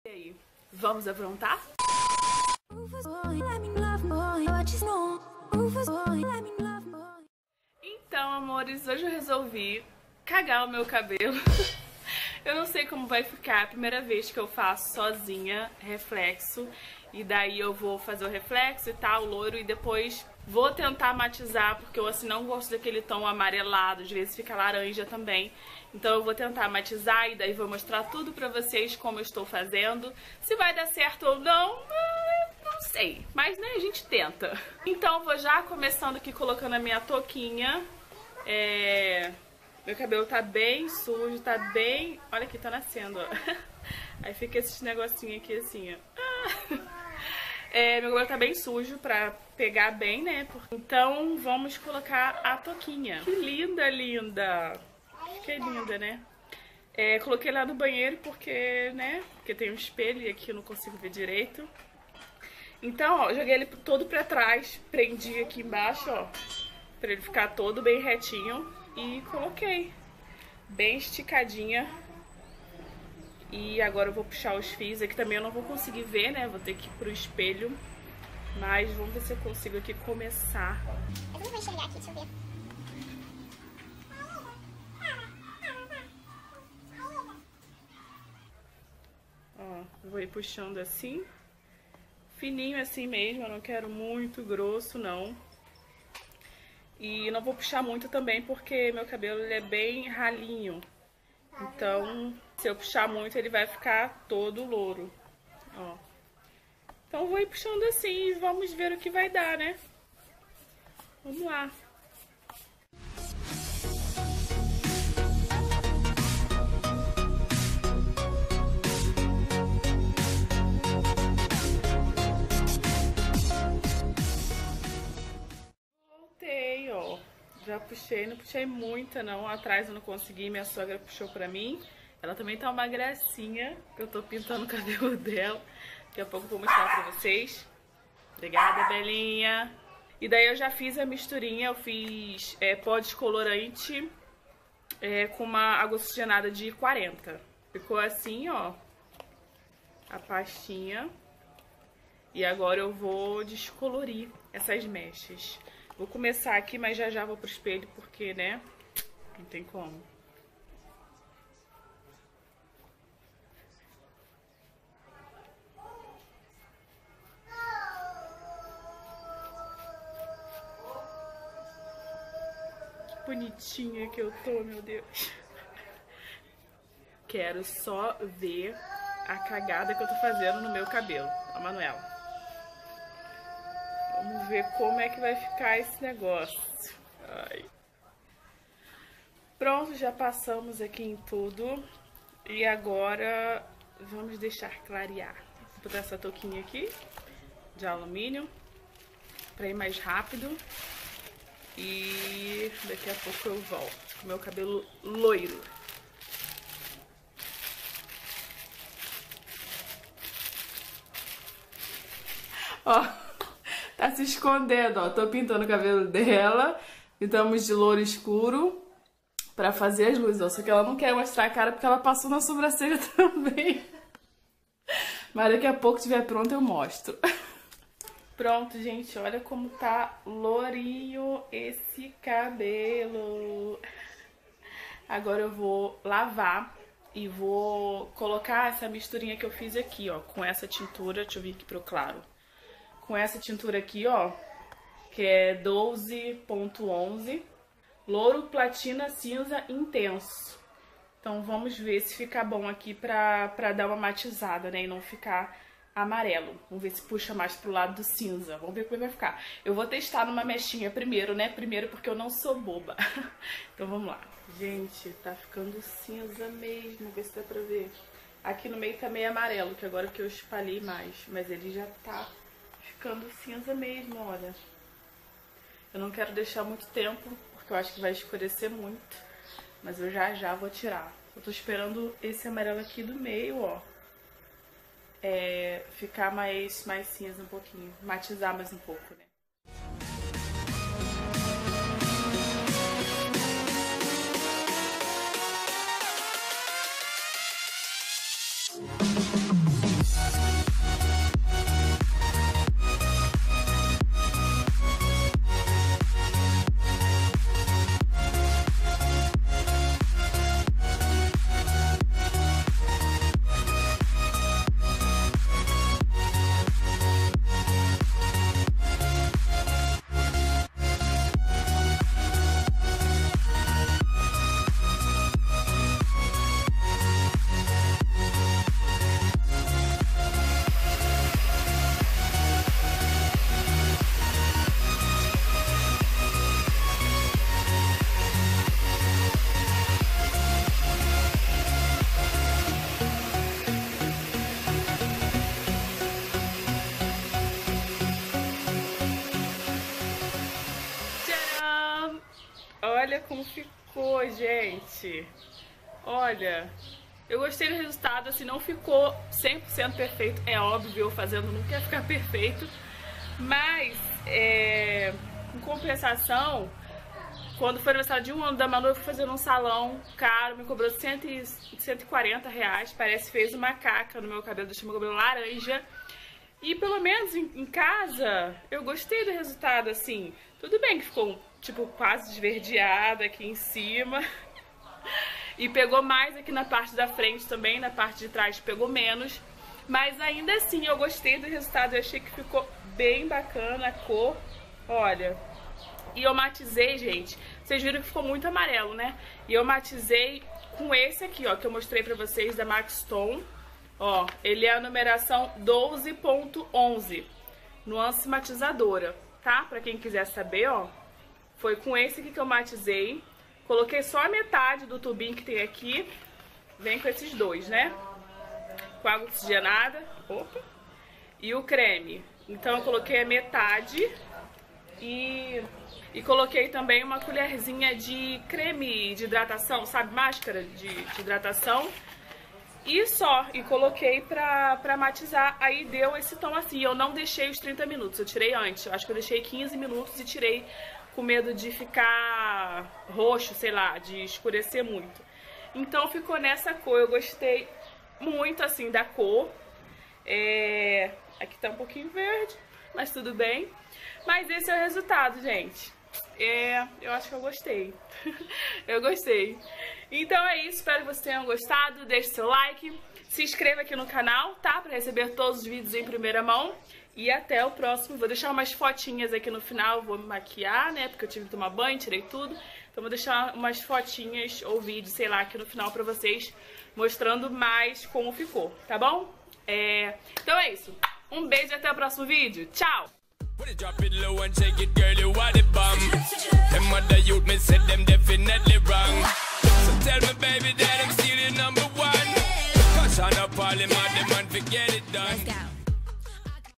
E aí, vamos aprontar? Então, amores, hoje eu resolvi cagar o meu cabelo. Eu não sei como vai ficar, a primeira vez que eu faço sozinha reflexo. E daí eu vou fazer o reflexo e tal, loiro, e depois vou tentar matizar, porque eu assim não gosto daquele tom amarelado, às vezes fica laranja também. Então eu vou tentar matizar e daí vou mostrar tudo pra vocês como eu estou fazendo. Se vai dar certo ou não, não sei, mas né, a gente tenta. Então eu vou já começando aqui colocando a minha touquinha. Meu cabelo tá bem sujo, tá bem... Olha aqui, tá nascendo, ó. Aí fica esses negocinhos aqui assim, ó. Meu cabelo tá bem sujo pra pegar bem, né? Então vamos colocar a touquinha. Que linda, linda! Que linda, né? Coloquei lá no banheiro porque, né? Porque tem um espelho e aqui eu não consigo ver direito. Então, ó, joguei ele todo pra trás, prendi aqui embaixo, ó, pra ele ficar todo bem retinho. E coloquei bem esticadinha. E agora eu vou puxar os fios. Aqui também eu não vou conseguir ver, né? Vou ter que ir pro espelho. Mas vamos ver se eu consigo aqui começar. Eu não vou enxergar aqui, deixa eu ver. Ó, vou ir puxando assim. Fininho assim mesmo, eu não quero muito grosso, não. E não vou puxar muito também porque meu cabelo ele é bem ralinho. Então, se eu puxar muito, ele vai ficar todo louro. Ó. Então, vou ir puxando assim e vamos ver o que vai dar, né? Vamos lá. Voltei, ó. Já puxei, não puxei muita não, atrás eu não consegui, minha sogra puxou pra mim. Ela também tá uma gracinha, que eu tô pintando o cabelo dela. Daqui a pouco eu vou mostrar pra vocês. Obrigada, Belinha. E daí eu já fiz a misturinha, eu fiz pó descolorante com uma água oxigenada de 40. Ficou assim, ó, a pastinha. E agora eu vou descolorir essas mechas. Vou começar aqui, mas já vou pro espelho, porque, né, não tem como. Que bonitinha que eu tô, meu Deus. Quero só ver a cagada que eu tô fazendo no meu cabelo. Ó, Manuela. Vamos ver como é que vai ficar esse negócio. Ai. Pronto, já passamos aqui em tudo. E agora vamos deixar clarear. Vou botar essa touquinha aqui de alumínio para ir mais rápido. E daqui a pouco eu volto com meu cabelo loiro. Ó. Tá se escondendo, ó. Tô pintando o cabelo dela. Pintamos de louro escuro pra fazer as luzes, ó. Só que ela não quer mostrar a cara porque ela passou na sobrancelha também. Mas daqui a pouco, que estiver pronto, eu mostro. Pronto, gente. Olha como tá lourinho esse cabelo. Agora eu vou lavar e vou colocar essa misturinha que eu fiz aqui, ó. Com essa tintura. Deixa eu vir aqui pro claro. Com essa tintura aqui, ó, que é 12.11, louro platina cinza intenso. Então vamos ver se fica bom aqui pra dar uma matizada, né, e não ficar amarelo. Vamos ver se puxa mais pro lado do cinza. Vamos ver como vai ficar. Eu vou testar numa mechinha primeiro, né, porque eu não sou boba. Então vamos lá. Gente, tá ficando cinza mesmo, ver se dá pra ver. Aqui no meio tá meio amarelo, que agora que eu espalhei mais, mas ele já tá ficando cinza mesmo, olha. Eu não quero deixar muito tempo, porque eu acho que vai escurecer muito. Mas eu já vou tirar. Eu tô esperando esse amarelo aqui do meio, ó. Ficar mais cinza um pouquinho. Matizar mais um pouco, né? como ficou, gente. Olha, eu gostei do resultado, assim, não ficou 100% perfeito. É óbvio, eu fazendo não quer ficar perfeito. Mas, em compensação, quando foi aniversário de 1 ano da Manu, eu fui fazer num salão caro, me cobrou 140 reais. Parece que fez uma caca no meu cabelo, deixou meu cabelo laranja. E pelo menos em casa, eu gostei do resultado, assim. Tudo bem que ficou, tipo, quase esverdeada aqui em cima. E pegou mais aqui na parte da frente também, na parte de trás pegou menos. Mas ainda assim, eu gostei do resultado, eu achei que ficou bem bacana a cor. Olha, e eu matizei, gente. Vocês viram que ficou muito amarelo, né? E eu matizei com esse aqui, ó, que eu mostrei pra vocês, da Max Tone. Ó, ele é a numeração 12.11, nuance matizadora, tá? Pra quem quiser saber, ó, foi com esse aqui que eu matizei. Coloquei só a metade do tubinho que tem aqui, vem com esses dois, né? Com água oxigenada, opa, e o creme. Então eu coloquei a metade e coloquei também uma colherzinha de creme de hidratação, sabe? Máscara de hidratação. E só, e coloquei pra matizar, aí deu esse tom assim. Eu não deixei os 30 minutos, eu tirei antes. Eu acho que eu deixei 15 minutos e tirei com medo de ficar roxo, sei lá, de escurecer muito. Então ficou nessa cor, eu gostei muito assim da cor. Aqui tá um pouquinho verde, mas tudo bem. Mas esse é o resultado, gente. Eu acho que eu gostei. Eu gostei. Então é isso, espero que vocês tenham gostado. Deixe seu like, se inscreva aqui no canal, tá? Pra receber todos os vídeos em primeira mão. E até o próximo. Vou deixar umas fotinhas aqui no final. Vou me maquiar, né? Porque eu tive que tomar banho, tirei tudo. Então vou deixar umas fotinhas ou vídeos, sei lá, aqui no final pra vocês, mostrando mais como ficou, tá bom? Então é isso. Um beijo e até o próximo vídeo. Tchau! Drop it low and shake it, girl, you are the bomb. Them other youth, me said them definitely wrong. So tell me, baby, that I'm still the number one. Cause on a parliament, the man forget it done.